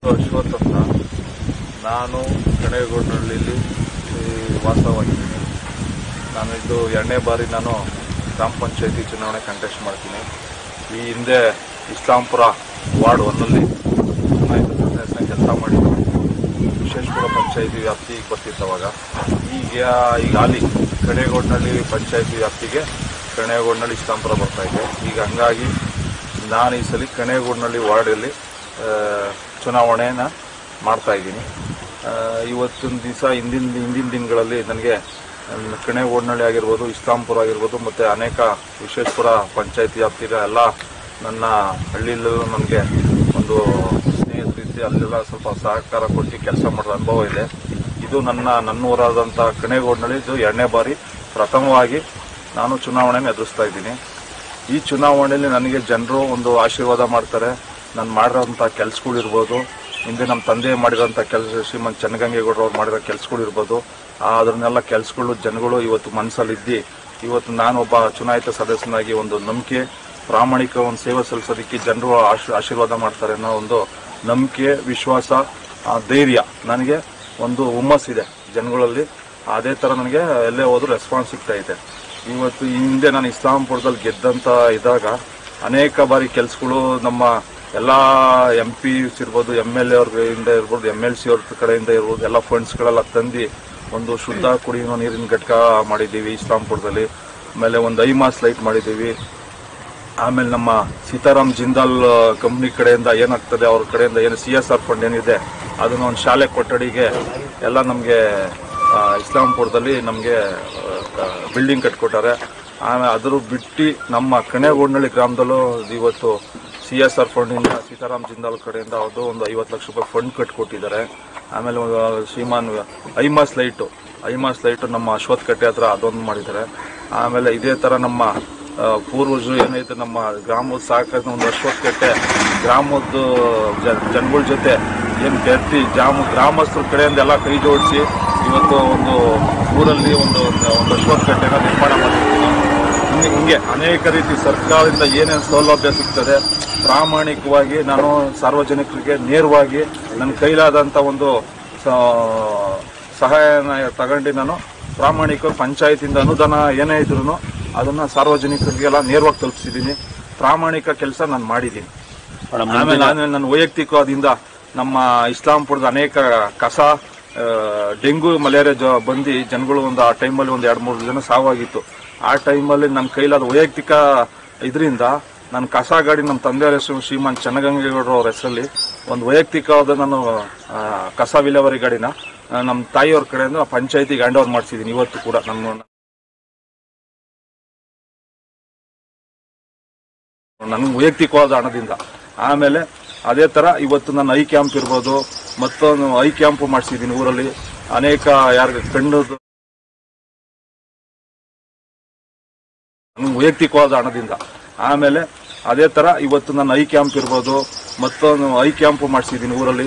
ಅಶ್ವಥ್ ಅಂತ. ನಾನು ಕಣೇಗೌಡನಹಳ್ಳಿಯಲ್ಲಿ ವಾಸವಾಗಿದ್ದೀನಿ. ನಾನು ಇದು 2ನೇ ಬಾರಿ ನಾನು ಗ್ರಾಮ ಪಂಚಾಯತಿ ಚುನಾವಣೆ ಕಂಟೆಸ್ಟ್ ಮಾಡ್ತೀನಿ. ಈ ಹಿಂದೆ ಇಸ್ಲಾಂಪುರ ವಾರ್ಡ್ 1ನಲ್ಲಿ ಕೆಲಸ ಮಾಡಿದ್ದೀನಿ. ವಿಶೇಷಪುರ ಪಂಚಾಯತಿ ವ್ಯಾಪ್ತಿಗೆ ಬರ್ತಿತ್ತವಾಗ. ಈಗ ಅಲ್ಲಿ ಕಣೇಗೌಡನಹಳ್ಳಿ ಪಂಚಾಯತಿ ವ್ಯಾಪ್ತಿಗೆ ಕಣೇಗೌಡನಹಳ್ಳಿ ಇಸ್ಲಾಂಪುರ ಬರ್ತಾಯಿದೆ. ಈಗ ಹಂಗಾಗಿ ನಾನು ಈ ಸಲ ಕಣೇಗೌಡನಹಳ್ಳಿ ವಾರ್ಡಲ್ಲಿ ಚುನಾವಣೆನ ಮಾಡ್ತಾಯಿದ್ದೀನಿ. ಇವತ್ತಿನ ದಿವಸ ಹಿಂದಿನ ದಿನಗಳಲ್ಲಿ ನನಗೆ ಕಣೇಗೌಡನಹಳ್ಳಿ ಆಗಿರ್ಬೋದು, ಇಸ್ಲಾಂಪುರ ಆಗಿರ್ಬೋದು ಮತ್ತು ಅನೇಕ ವಿಶೇಷಪುರ ಪಂಚಾಯತಿ ವ್ಯಾಪ್ತಿಯ ಎಲ್ಲ ನನ್ನ ಹಳ್ಳಿಯಲ್ಲೂ ನನಗೆ ಒಂದು ಸ್ನೇಹಿತರಿದ್ದು ಅಲ್ಲೆಲ್ಲ ಸ್ವಲ್ಪ ಸಹಕಾರ ಕೊಟ್ಟು ಕೆಲಸ ಮಾಡೋ ಅನುಭವ ಇದೆ. ಇದು ನನ್ನ ಊರಾದಂಥ ಕಣೇಗೌಡನಹಳ್ಳಿ ಇದು 2ನೇ ಬಾರಿ ಪ್ರಥಮವಾಗಿ ನಾನು ಚುನಾವಣೆನ ಎದುರಿಸ್ತಾ ಇದ್ದೀನಿ. ಈ ಚುನಾವಣೆಯಲ್ಲಿ ನನಗೆ ಜನರು ಒಂದು ಆಶೀರ್ವಾದ ಮಾಡ್ತಾರೆ. ನಾನು ಮಾಡಿರೋಂಥ ಕೆಲಸಗಳಿರ್ಬೋದು, ಹಿಂದೆ ನಮ್ಮ ತಂದೆ ಮಾಡಿರೋಂಥ ಕೆಲಸ, ಶ್ರೀಮಂತ ಚೆನ್ನಗಂಗೇಗೌಡರು ಅವ್ರು ಮಾಡಿರೋ ಕೆಲಸಗಳಿರ್ಬೋದು, ಅದನ್ನೆಲ್ಲ ಕೆಲಸಗಳು ಜನಗಳು ಇವತ್ತು ಮನಸ್ಸಲ್ಲಿದ್ದು ಇವತ್ತು ನಾನೊಬ್ಬ ಚುನಾಯಿತ ಸದಸ್ಯನಾಗಿ ಒಂದು ನಂಬಿಕೆ, ಪ್ರಾಮಾಣಿಕ ಒಂದು ಸೇವೆ ಸಲ್ಲಿಸೋದಕ್ಕೆ ಜನರು ಆಶೀರ್ವಾದ ಮಾಡ್ತಾರೆ ಅನ್ನೋ ಒಂದು ನಂಬಿಕೆ, ವಿಶ್ವಾಸ, ಧೈರ್ಯ, ನನಗೆ ಒಂದು ಹುಮ್ಮಸ್ಸಿದೆ ಜನಗಳಲ್ಲಿ. ಅದೇ ಥರ ನನಗೆ ಎಲ್ಲೇ ಹೋದ್ರೂ ರೆಸ್ಪಾನ್ಸ್ ಸಿಗ್ತಾ ಇದೆ. ಇವತ್ತು ಹಿಂದೆ ನಾನು ಇಸ್ಲಾಂಪುರದಲ್ಲಿ ಗೆದ್ದಂತ ಇದ್ದಾಗ ಅನೇಕ ಬಾರಿ ಕೆಲಸಗಳು ನಮ್ಮ ಎಲ್ಲ MPs ಇರ್ಬೋದು, MLA ಅವ್ರಿಂದ ಇರ್ಬೋದು, MLC ಅವ್ರ ಕಡೆಯಿಂದ ಇರ್ಬೋದು, ಎಲ್ಲ ಫಂಡ್ಸ್ಗಳೆಲ್ಲ ತಂದು ಒಂದು ಶುದ್ಧ ಕುಡಿಯುವ ನೀರಿನ ಘಟಕ ಮಾಡಿದ್ದೀವಿ ಇಸ್ಲಾಂಪುರದಲ್ಲಿ. ಆಮೇಲೆ ಒಂದು ಐಮಾಸ್ ಲೈಟ್ ಮಾಡಿದ್ದೀವಿ. ಆಮೇಲೆ ನಮ್ಮ ಸೀತಾರಾಮ್ ಜಿಂದಾಲ್ ಕಂಪ್ನಿ ಕಡೆಯಿಂದ ಏನಾಗ್ತದೆ, ಅವ್ರ ಕಡೆಯಿಂದ ಏನು CSR ಫಂಡ್ ಏನಿದೆ ಅದನ್ನು ಒಂದು ಶಾಲೆ ಕೊಠಡಿಗೆ ಎಲ್ಲ ನಮಗೆ ಇಸ್ಲಾಂಪುರದಲ್ಲಿ ನಮಗೆ ಬಿಲ್ಡಿಂಗ್ ಕಟ್ಕೊಟ್ಟಾರೆ. ಆಮೇಲೆ ಅದ್ರ ಬಿಟ್ಟು ನಮ್ಮ ಕಣೇಗೌಡನಹಳ್ಳಿ ಗ್ರಾಮದಲ್ಲೂ ಇವತ್ತು CSR ಫಂಡಿಂದ ಸೀತಾರಾಮ್ ಜಿಂದಾಲ್ ಕಡೆಯಿಂದ ಅದು ಒಂದು 50 ಲಕ್ಷ ರೂಪಾಯಿ ಫಂಡ್ ಕಟ್ಕೊಟ್ಟಿದ್ದಾರೆ. ಆಮೇಲೆ ಶ್ರೀಮಾನ್ ಐಮಾಸ್ ಲೈಟು ನಮ್ಮ ಅಶ್ವಥ್ ಕಟ್ಟೆ ಹತ್ರ ಅದೊಂದು ಮಾಡಿದ್ದಾರೆ. ಆಮೇಲೆ ಇದೇ ಥರ ನಮ್ಮ ಪೂರ್ವಜರು ಏನೈತೆ ನಮ್ಮ ಗ್ರಾಮದ ಸಾಕ ಒಂದು ಅಶ್ವಥ್ ಕಟ್ಟೆ ಗ್ರಾಮದ ಜನಗಳ ಜೊತೆ ಏನು ಬೆರ್ತಿ ಗ್ರಾಮಸ್ಥರ ಕಡೆಯಿಂದ ಎಲ್ಲ ಕೈ ಜೋಡಿಸಿ ಇವತ್ತು ಒಂದು ಊರಲ್ಲಿ ಒಂದು ಅಶ್ವಥ್ ಕಟ್ಟೆನ ನಿರ್ಮಾಣ ಮಾಡಿರ್ತೀನಿ. ಹಿಂಗೆ ಅನೇಕ ರೀತಿ ಸರ್ಕಾರದಿಂದ ಏನೇನು ಸೌಲಭ್ಯ ಸಿಗ್ತದೆ ಪ್ರಾಮಾಣಿಕವಾಗಿ ನಾನು ಸಾರ್ವಜನಿಕರಿಗೆ ನೇರವಾಗಿ ನನ್ನ ಕೈಲಾದಂಥ ಒಂದು ಸಹಾಯನ ತಗೊಂಡು ನಾನು ಪ್ರಾಮಾಣಿಕವಾಗಿ ಪಂಚಾಯತಿಯಿಂದ ಅನುದಾನ ಏನೇ ಇದ್ರೂ ಅದನ್ನು ಸಾರ್ವಜನಿಕರಿಗೆಲ್ಲ ನೇರವಾಗಿ ತಲುಪಿಸಿದ್ದೀನಿ. ಪ್ರಾಮಾಣಿಕ ಕೆಲಸ ನಾನು ಮಾಡಿದ್ದೀನಿ. ಆಮೇಲೆ ನನ್ನ ವೈಯಕ್ತಿಕವಾದಿಂದ ನಮ್ಮ ಇಸ್ಲಾಂಪುರದ ಅನೇಕ ಕಸ, ಡೆಂಗು, ಮಲೇರಿಯಾ ಬಂದು ಜನಗಳು ಆ ಟೈಮಲ್ಲಿ ಒಂದು 2-3 ಜನ ಸಾವಾಗಿತ್ತು. ಆ ಟೈಮಲ್ಲಿ ನನ್ನ ಕೈಲಾದ ವೈಯಕ್ತಿಕ ಇದರಿಂದ ನನ್ನ ಕಸ ಗಾಡಿ ನಮ್ಮ ತಂದೆಯವರ ಹೆಸರು ಶ್ರೀಮಂತ ಚೆನ್ನಗಂಗೇಗೌಡರು ಅವ್ರ ಹೆಸರಲ್ಲಿ ಒಂದು ವೈಯಕ್ತಿಕವಾದ ನಾನು ಕಸ ವಿಲೇವಾರಿ ಗಾಡಿನ ನಮ್ಮ ತಾಯಿಯವ್ರ ಕಡೆಯಿಂದ ಪಂಚಾಯತಿಗೆ ಹ್ಯಾಂಡ್ ಓವರ್ ಮಾಡಿಸಿದ್ದೀನಿ. ಇವತ್ತು ಕೂಡ ನನ್ನ ವೈಯಕ್ತಿಕವಾದ ಹಣದಿಂದ. ಆಮೇಲೆ ಅದೇ ಥರ ಇವತ್ತು ನನ್ನ ಐ ಕ್ಯಾಂಪ್ ಇರ್ಬೋದು, ಮತ್ತೊಂದು ಐ ಕ್ಯಾಂಪ್ ಮಾಡಿಸಿದ್ದೀನಿ ಊರಲ್ಲಿ ಅನೇಕ ಯಾರಿಗೆ ಕಣ್ಣದು ವೈಯಕ್ತಿಕವಾದ ಹಣದಿಂದ. ಆಮೇಲೆ ಅದೇ ಥರ ಇವತ್ತು ನನ್ನ ಐ ಕ್ಯಾಂಪ್ ಇರ್ಬೋದು, ಮತ್ತೊಂದು ಐ ಕ್ಯಾಂಪ್ ಮಾಡಿಸಿದ್ದೀನಿ ಊರಲ್ಲಿ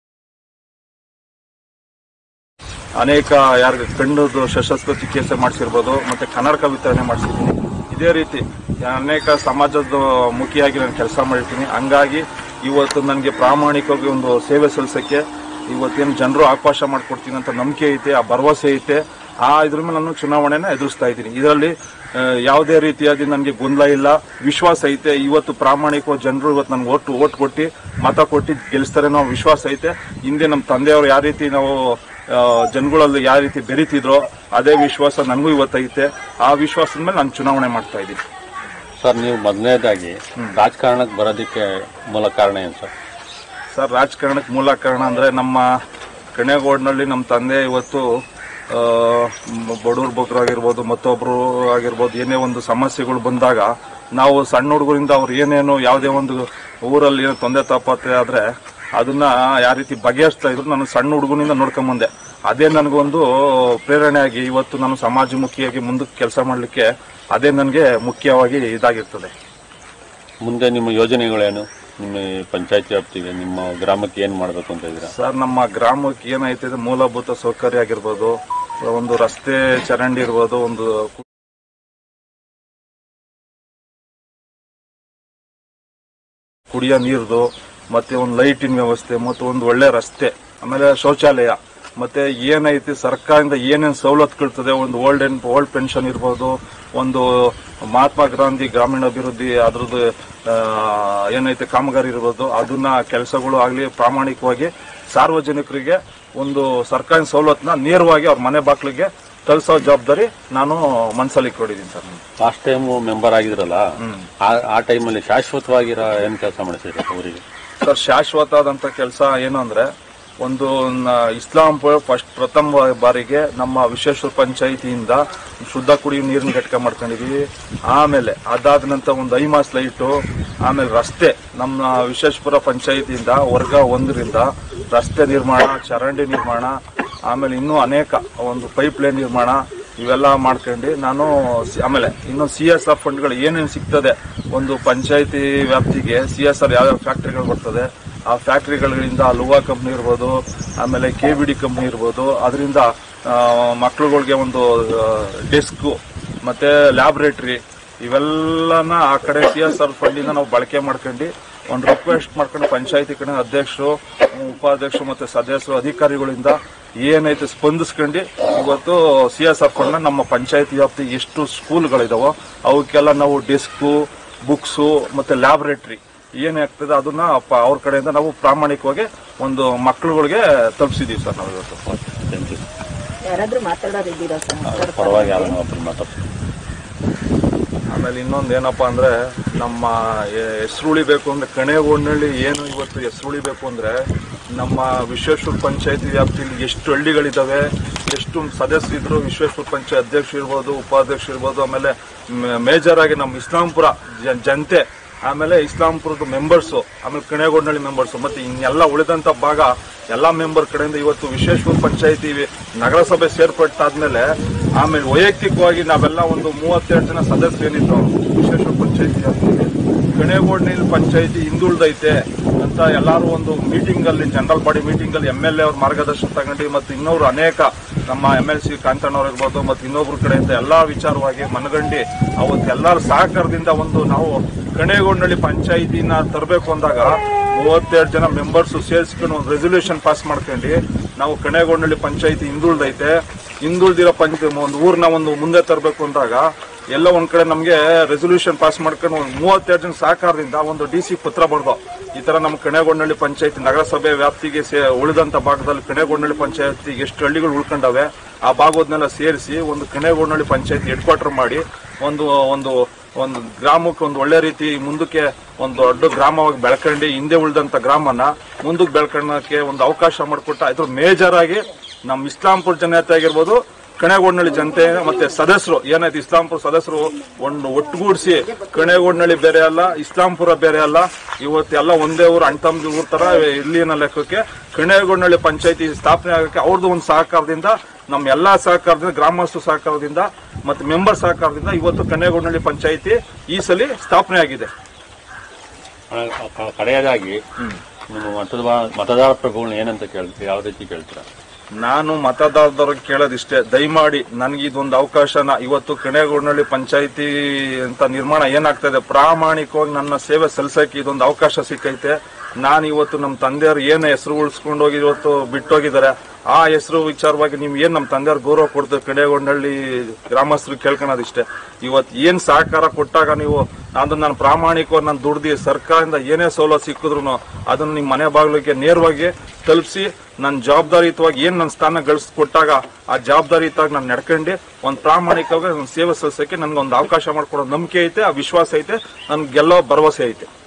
ಅನೇಕ ಯಾರಿಗೆ ಕಣ್ಣದು ಶಸ್ತ್ರ ಚಿಕಿತ್ಸೆ ಮಾಡಿಸಿರ್ಬೋದು, ಮತ್ತು ಕನ್ನಡಕ ವಿತರಣೆ ಮಾಡಿಸಿದ್ದೀನಿ. ಇದೇ ರೀತಿ ಅನೇಕ ಸಮಾಜದ ಮುಖಿಯಾಗಿ ನಾನು ಕೆಲಸ ಮಾಡಿರ್ತೀನಿ. ಹಂಗಾಗಿ ಇವತ್ತು ನನಗೆ ಪ್ರಾಮಾಣಿಕವಾಗಿ ಒಂದು ಸೇವೆ ಸಲ್ಲಿಸೋಕ್ಕೆ ಇವತ್ತೇನು ಜನರು ಅವಕಾಶ ಮಾಡಿಕೊಡ್ತೀನಿ ಅಂತ ನಂಬಿಕೆ ಐತೆ, ಆ ಭರವಸೆ ಐತೆ. ಇದ್ರ ಮೇಲೆ ನಾನು ಚುನಾವಣೆನ ಎದುರಿಸ್ತಾ ಇದ್ದೀನಿ. ಇದರಲ್ಲಿ ಯಾವುದೇ ರೀತಿಯಾಗಿ ನನಗೆ ಗೊಂದಲ ಇಲ್ಲ, ವಿಶ್ವಾಸ ಐತೆ. ಇವತ್ತು ಪ್ರಾಮಾಣಿಕವಾಗಿ ಜನರು ಇವತ್ತು ನನಗೆ ಓಟ್ ಕೊಟ್ಟು ಮತ ಕೊಟ್ಟು ಗೆಲ್ಲಿಸ್ತಾರೆ ಅನ್ನೋ ವಿಶ್ವಾಸ ಐತೆ. ಹಿಂದೆ ನಮ್ಮ ತಂದೆಯವರು ಯಾವ ರೀತಿ ನಾವು ಜನಗಳಲ್ಲಿ ಯಾವ ರೀತಿ ಬೆರೀತಿದ್ರೋ ಅದೇ ವಿಶ್ವಾಸ ನನಗೂ ಇವತ್ತೈತೆ. ಆ ವಿಶ್ವಾಸದ ಮೇಲೆ ನಾನು ಚುನಾವಣೆ ಮಾಡ್ತಾ ಇದ್ದೀನಿ. ಸರ್, ನೀವು ಮೊದಲನೇದಾಗಿ ರಾಜಕಾರಣಕ್ಕೆ ಬರೋದಕ್ಕೆ ಮೂಲ ಕಾರಣ ಏನು ಸರ್? ರಾಜಕಾರಣಕ್ಕೆ ಮೂಲ ಕಾರಣ ಅಂದರೆ ನಮ್ಮ ಕಣೇಗೌಡನಹಳ್ಳಿ ನಮ್ಮ ತಂದೆ ಇವತ್ತು ಬಡವ್ರ ಬಗ್ಗರು ಆಗಿರ್ಬೋದು, ಮತ್ತೊಬ್ಬರು ಆಗಿರ್ಬೋದು, ಏನೇ ಒಂದು ಸಮಸ್ಯೆಗಳು ಬಂದಾಗ ನಾವು ಸಣ್ಣ ಹುಡುಗರಿಂದ ಅವ್ರು ಏನೇನು ಯಾವುದೇ ಒಂದು ಊರಲ್ಲಿ ಏನೋ ತೊಂದರೆ ತಪ್ಪತ್ತೆ ಆದರೆ ಅದನ್ನ ಯಾವ ರೀತಿ ಬಗೆಹರಿಸ್ತಾ ಇದ್ರು ನಾನು ಸಣ್ಣ ಹುಡುಗನಿಂದ ನೋಡ್ಕೊಂಬಂದೆ. ಅದೇ ನನಗೊಂದು ಪ್ರೇರಣೆಯಾಗಿ ಇವತ್ತು ನಾನು ಸಮಾಜಮುಖಿಯಾಗಿ ಮುಂದಕ್ಕೆ ಕೆಲಸ ಮಾಡಲಿಕ್ಕೆ ಅದೇ ನನಗೆ ಮುಖ್ಯವಾಗಿ ಇದಾಗಿರ್ತದೆ. ಮುಂದೆ ನಿಮ್ಮ ಯೋಜನೆಗಳೇನು? ನಿಮ್ಮ ಪಂಚಾಯತ್ ವ್ಯಾಪ್ತಿಗೆ ನಿಮ್ಮ ಗ್ರಾಮಕ್ಕೆ ಏನು ಮಾಡಬೇಕು ಅಂತ ಇದ್ದೀರಾ? ಸರ್, ನಮ್ಮ ಗ್ರಾಮಕ್ಕೆ ಏನೈತೆ ಮೂಲಭೂತ ಸೌಕರ್ಯ ಆಗಿರ್ಬೋದು, ಒಂದು ರಸ್ತೆ ಚರಂಡಿ ಇರ್ಬೋದು, ಒಂದು ಕುಡಿಯೋ ನೀರ್ದು, ಮತ್ತು ಒಂದು ಲೈಟಿನ ವ್ಯವಸ್ಥೆ ಮತ್ತು ಒಂದು ಒಳ್ಳೆ ರಸ್ತೆ, ಆಮೇಲೆ ಶೌಚಾಲಯ, ಮತ್ತು ಏನೈತಿ ಸರ್ಕಾರದಿಂದ ಏನೇನು ಸವಲತ್ತುಗಳಿರ್ತದೆ, ಒಂದು ಓಲ್ಡ್ ಪೆನ್ಷನ್ ಇರ್ಬೋದು, ಒಂದು ಮಹಾತ್ಮ ಗಾಂಧಿ ಗ್ರಾಮೀಣಾಭಿವೃದ್ಧಿ ಅದ್ರದ್ದು ಏನೈತೆ ಕಾಮಗಾರಿ ಇರ್ಬೋದು, ಅದನ್ನ ಕೆಲಸಗಳು ಆಗಲಿ ಪ್ರಾಮಾಣಿಕವಾಗಿ ಸಾರ್ವಜನಿಕರಿಗೆ ಒಂದು ಸರ್ಕಾರಿ ಸವಲತ್ತನ್ನ ನೇರವಾಗಿ ಅವ್ರ ಮನೆ ಬಾಗಿಲಿಗೆ ತಲುಪಿಸೋ ಜವಾಬ್ದಾರಿ ನಾನು ಮನಸ್ಸಲ್ಲಿ ಕೊಟ್ಟಿದ್ದೀನಿ ಸರ್. ಲಾಸ್ಟ್ ಟೈಮ್ ಮೆಂಬರ್ ಆಗಿದ್ರಲ್ಲ, ಆ ಟೈಮಲ್ಲಿ ಶಾಶ್ವತವಾಗಿರೋ ಏನು ಕೆಲಸ ಮಾಡಿಸಿದ್ರೆ ಅವರಿಗೆ? ಸರ್, ಶಾಶ್ವತ ಆದಂಥ ಕೆಲಸ ಏನು ಅಂದರೆ, ಒಂದು ಇಸ್ಲಾಂಪುರ ಪ್ರಥಮ ಬಾರಿಗೆ ನಮ್ಮ ವಿಶ್ವೇಶ್ವರ ಪಂಚಾಯಿತಿಯಿಂದ ಶುದ್ಧ ಕುಡಿಯುವ ನೀರಿನ ಘಟಕ ಮಾಡ್ಕೊಂಡಿದೀವಿ. ಆಮೇಲೆ ಅದಾದ ನಂತರ ಒಂದು ಐಮಾಸ್ ಲೈಟು, ಆಮೇಲೆ ರಸ್ತೆ ನಮ್ಮ ವಿಶ್ವೇಶ್ವರ ಪಂಚಾಯಿತಿಯಿಂದ ವರ್ಗ 1ರಿಂದ ರಸ್ತೆ ನಿರ್ಮಾಣ, ಚರಂಡಿ ನಿರ್ಮಾಣ, ಆಮೇಲೆ ಇನ್ನೂ ಅನೇಕ ಒಂದು ಪೈಪ್ ಲೈನ್ ನಿರ್ಮಾಣ ಇವೆಲ್ಲ ಮಾಡ್ಕೊಂಡು ನಾನು ಆಮೇಲೆ ಇನ್ನು CSR ಫಂಡ್ಗಳು ಏನೇನು ಸಿಗ್ತದೆ ಒಂದು ಪಂಚಾಯಿತಿ ವ್ಯಾಪ್ತಿಗೆ, CSR ಯಾವ್ಯಾವ ಫ್ಯಾಕ್ಟ್ರಿಗಳು ಬರ್ತದೆ ಆ ಫ್ಯಾಕ್ಟ್ರಿಗಳಿಂದ ಲುವಾ ಕಂಪ್ನಿ ಇರ್ಬೋದು, ಆಮೇಲೆ KBD ಕಂಪ್ನಿ ಇರ್ಬೋದು, ಅದರಿಂದ ಮಕ್ಳುಗಳಿಗೆ ಒಂದು ಡೆಸ್ಕು ಮತ್ತು ಲ್ಯಾಬ್ರೇಟ್ರಿ ಇವೆಲ್ಲನ ಆ ಕಡೆ CSR ಫಂಡಿಂದ ನಾವು ಬಳಕೆ ಮಾಡ್ಕೊಂಡು ಒಂದು ರಿಕ್ವೆಸ್ಟ್ ಮಾಡ್ಕೊಂಡು ಪಂಚಾಯಿತಿ ಕಡೆ ಅಧ್ಯಕ್ಷರು, ಉಪಾಧ್ಯಕ್ಷರು ಮತ್ತು ಸದಸ್ಯರು ಅಧಿಕಾರಿಗಳಿಂದ ಏನೈತೆ ಸ್ಪಂದಿಸ್ಕೊಂಡು ಇವತ್ತು CSR ಫಂಡ್ನ ನಮ್ಮ ಪಂಚಾಯಿತಿ ವ್ಯಾಪ್ತಿ ಎಷ್ಟು ಸ್ಕೂಲ್ಗಳಿದಾವೋ ಅವಕ್ಕೆಲ್ಲ ನಾವು ಡೆಸ್ಕು, ಬುಕ್ಸು ಮತ್ತು ಲ್ಯಾಬ್ರೇಟ್ರಿ ಏನಾಗ್ತದೆ ಅದನ್ನ ಅವ್ರ ಕಡೆಯಿಂದ ನಾವು ಪ್ರಾಮಾಣಿಕವಾಗಿ ಒಂದು ಮಕ್ಕಳುಗಳಿಗೆ ತಲುಪಿಸಿದೀವಿ ಸರ್ ನಾವು ಇವತ್ತು. ಆಮೇಲೆ ಇನ್ನೊಂದು ಏನಪ್ಪಾ ಅಂದ್ರೆ, ನಮ್ಮ ಹೆಸರು ಉಳಿಬೇಕು ಅಂದ್ರೆ ಕಣೇಗೋಡ್ನಳ್ಳಿ ಏನು ಇವತ್ತು ಹೆಸರು ಉಳಿಬೇಕು ಅಂದ್ರೆ, ನಮ್ಮ ವಿಶ್ವೇಶ್ವರ ಪಂಚಾಯತಿ ವ್ಯಾಪ್ತಿಯಲ್ಲಿ ಎಷ್ಟು ಹಳ್ಳಿಗಳಿದಾವೆ, ಎಷ್ಟು ಸದಸ್ಯರಿದ್ರು, ವಿಶ್ವೇಶ್ವರ ಪಂಚಾಯತ್ ಅಧ್ಯಕ್ಷರು ಇರ್ಬೋದು, ಉಪಾಧ್ಯಕ್ಷರು ಇರ್ಬೋದು, ಆಮೇಲೆ ಮೇಜರ್ ಆಗಿ ನಮ್ಮ ಇಸ್ಲಾಂಪುರ ಜನತೆ, ಆಮೇಲೆ ಇಸ್ಲಾಂಪುರದ ಮೆಂಬರ್ಸು, ಆಮೇಲೆ ಕಣೇಗೋಡ್ನಳ್ಳಿ ಮೆಂಬರ್ಸು, ಮತ್ತೆ ಇನ್ನೆಲ್ಲ ಉಳಿದಂತ ಭಾಗ ಎಲ್ಲ ಮೆಂಬರ್ ಕಡೆಯಿಂದ ಇವತ್ತು ವಿಶ್ವೇಶ್ವರ ಪಂಚಾಯತಿ ನಗರಸಭೆ ಸೇರ್ಪಟ್ಟಾದ್ಮೇಲೆ ಆಮೇಲೆ ವೈಯಕ್ತಿಕವಾಗಿ ನಾವೆಲ್ಲ ಒಂದು 32 ಜನ ಸದಸ್ಯರು ಏನಿದ್ರು ವಿಶ್ವೇಶ್ವರ ಪಂಚಾಯತಿ ಕಣೇಗೋಡ್ನಳ್ಳಿ ಪಂಚಾಯತಿ ಹಿಂದುಳಿದೈತೆ ಅಂತ ಎಲ್ಲಾರು ಒಂದು ಮೀಟಿಂಗ್ ಅಲ್ಲಿ, ಜನರಲ್ ಬಾಡಿ ಮೀಟಿಂಗ್ ಅಲ್ಲಿ MLA ಅವ್ರ ಮಾರ್ಗದರ್ಶನ ತಗೊಂಡು ಮತ್ತು ಇನ್ನೊಬ್ರು ಅನೇಕ ನಮ್ಮ MLC ಕಾಂತಣ್ಣವ್ರು ಇರ್ಬೋದು ಮತ್ತು ಇನ್ನೊಬ್ರ ಕಡೆಯಿಂದ ಎಲ್ಲಾ ವಿಚಾರವಾಗಿ ಮನಗಂಡು ಅವತ್ತು ಎಲ್ಲರ ಸಹಕಾರದಿಂದ ಒಂದು ನಾವು ಕಣೇಗೋಡ್ನಳ್ಳಿ ಪಂಚಾಯಿತಿನ ತರಬೇಕು ಅಂದಾಗ 32 ಜನ ಮೆಂಬರ್ಸ್ ಸೇರಿಸ್ಕೊಂಡು ಒಂದು ರೆಸಲ್ಯೂಷನ್ ಪಾಸ್ ಮಾಡ್ಕೊಂಡು ನಾವು ಕಣೇಗೋಡ್ನಳ್ಳಿ ಪಂಚಾಯಿತಿ ಹಿಂದುಳಿದಿರೋ ಒಂದು ಊರ್ನ ಒಂದು ಮುಂದೆ ತರಬೇಕು ಅಂದಾಗ ಎಲ್ಲ ಒಂದ್ ಕಡೆ ನಮಗೆ ರೆಸಲ್ಯೂಷನ್ ಪಾಸ್ ಮಾಡ್ಕೊಂಡು ಒಂದು 32 ಜನ ಸಹಕಾರದಿಂದ ಒಂದು DC ಪತ್ರ ಬರೆದು ಈ ತರ ನಮ್ಮ ಕಣೇಗೋಡ್ನಳ್ಳಿ ಪಂಚಾಯತಿ ನಗರಸಭೆ ವ್ಯಾಪ್ತಿಗೆ ಉಳಿದಂತ ಭಾಗದಲ್ಲಿ ಕಣೇಗೋಡ್ನಳ್ಳಿ ಪಂಚಾಯತಿಗೆ ಎಷ್ಟು ಹಳ್ಳಿಗಳು ಉಳ್ಕೊಂಡವೆ ಆ ಭಾಗದನ್ನೆಲ್ಲ ಸೇರಿಸಿ ಒಂದು ಕಣೇಗೋಡ್ನಳ್ಳಿ ಪಂಚಾಯತಿ ಹೆಡ್ ಕ್ವಾರ್ಟರ್ ಮಾಡಿ ಒಂದು ಒಂದು ಒಂದು ಗ್ರಾಮಕ್ಕೆ ಒಂದು ಒಳ್ಳೆ ರೀತಿ ಮುಂದಕ್ಕೆ ಒಂದು ದೊಡ್ಡ ಗ್ರಾಮವಾಗಿ ಬೆಳ್ಕೊಂಡು ಹಿಂದೆ ಉಳಿದಂತ ಗ್ರಾಮನ ಮುಂದಕ್ಕೆ ಬೆಳ್ಕೊಳ್ಳೋಕೆ ಒಂದು ಅವಕಾಶ ಮಾಡಿಕೊಟ್ಟ. ಇದ್ರ ಮೇಜರ್ ಆಗಿ ನಮ್ಮ ಇಸ್ಲಾಂಪುರ ಜನತೆ ಆಗಿರ್ಬೋದು, ಕಣೇಗೋಡ್ನಳ್ಳಿ ಜನತೆ ಮತ್ತೆ ಸದಸ್ಯರು ಏನೈತೆ ಇಸ್ಲಾಂಪುರ ಸದಸ್ಯರು ಒಂದು ಒಟ್ಟುಗೂಡಿಸಿ ಕಣೇಗೋಡ್ನಳ್ಳಿ ಬೇರೆ ಅಲ್ಲ, ಇಸ್ಲಾಂಪುರ ಬೇರೆ ಅಲ್ಲ, ಇವತ್ತೆಲ್ಲ ಒಂದೇ ಊರು ಅಣ್ಣ ತಮ್ಮ ಊರ್ ತರ ಇಲ್ಲಿನ ಲೆಕ್ಕಕ್ಕೆ ಕಣೇಗೋಡ್ನಳ್ಳಿ ಪಂಚಾಯತಿ ಸ್ಥಾಪನೆ ಆಗಕ್ಕೆ ಅವ್ರದ್ದು ಒಂದು ಸಹಕಾರದಿಂದ, ನಮ್ಮ ಎಲ್ಲಾ ಸಹಕಾರದಿಂದ, ಗ್ರಾಮಸ್ಥರ ಸಹಕಾರದಿಂದ ಮತ್ತೆ ಮೆಂಬರ್ ಸಹಕಾರದಿಂದ ಇವತ್ತು ಕಣೇಗೋಡ್ನಳ್ಳಿ ಪಂಚಾಯತಿ ಈ ಸಲ ಸ್ಥಾಪನೆ ಆಗಿದೆ. ಕಡೆಯದಾಗಿ ನಿಮ್ಮ ಮತದಾರ ಪ್ರಭುಗಳನ್ನ ಏನಂತ ಕೇಳ್ತೀರಾ, ಯಾವ ರೀತಿ ಕೇಳ್ತೀರಾ? ನಾನು ಮತದಾರರಿಗೆ ಕೇಳೋದಿಷ್ಟೇ, ದಯಮಾಡಿ ನನಗೆ ಇದೊಂದು ಅವಕಾಶನ ಇವತ್ತು ಕಣೇಗೋಡ್ನಳ್ಳಿ ಪಂಚಾಯತಿ ಅಂತ ನಿರ್ಮಾಣ ಏನಾಗ್ತದೆ ಪ್ರಾಮಾಣಿಕವಾಗಿ ನನ್ನ ಸೇವೆ ಸಲ್ಲಿಸಕ್ಕೆ ಇದೊಂದು ಅವಕಾಶ ಸಿಕ್ಕೈತೆ. ನಾನು ಇವತ್ತು ನಮ್ಮ ತಂದೆಯವರು ಏನು ಹೆಸರು ಉಳಿಸ್ಕೊಂಡು ಹೋಗಿ ಇವತ್ತು ಬಿಟ್ಟೋಗಿದ್ದಾರೆ, ಆ ಹೆಸರು ವಿಚಾರವಾಗಿ ನೀವು ಏನ್ ನಮ್ಮ ತಂದೆಯವ್ರ ಗೌರವ ಕೊಡ್ತೇವೆ ಕಣೇಗೋಡ್ನಳ್ಳಿ ಗ್ರಾಮಸ್ಥರಿಗೆ ಕೇಳ್ಕೊಳೋದಿಷ್ಟೇ. ಇವತ್ತು ಏನ್ ಸಹಕಾರ ಕೊಟ್ಟಾಗ ನೀವು ಅದನ್ನ ನಾನು ಪ್ರಾಮಾಣಿಕವಾಗಿ ನಾನು ದುಡ್ದು ಸರ್ಕಾರದಿಂದ ಏನೇ ಸೌಲಭ್ಯ ಸಿಕ್ಕಿದ್ರು ಅದನ್ನ ನಿಮ್ಮ ಮನೆ ಬಾಗಿಲಿಗೆ ನೇರವಾಗಿ ತಲುಪಿಸಿ ನನ್ನ ಜವಾಬ್ದಾರಿಯುತವಾಗಿ ಏನ್ ನನ್ನ ಸ್ಥಾನ ಗಳಿಸ್ಕೊಟ್ಟಾಗ ಆ ಜವಾಬ್ದಾರಿಯುತವಾಗಿ ನಾನು ನಡ್ಕೊಂಡು ಒಂದು ಪ್ರಾಮಾಣಿಕವಾಗಿ ನನ್ನ ಸೇವೆ ಸಲ್ಲಿಸಕ್ಕೆ ನನ್ಗೊಂದು ಅವಕಾಶ ಮಾಡ್ಕೊಡೋ ನಂಬಿಕೆ ಐತೆ, ಆ ವಿಶ್ವಾಸ ಐತೆ, ನನ್ಗೆ ಗೆಲ್ಲೋ ಭರವಸೆ ಐತೆ.